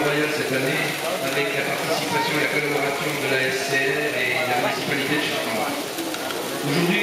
partenariat cette année avec la participation et la collaboration de la SCR et de la municipalité de Châtillon. Aujourd'hui,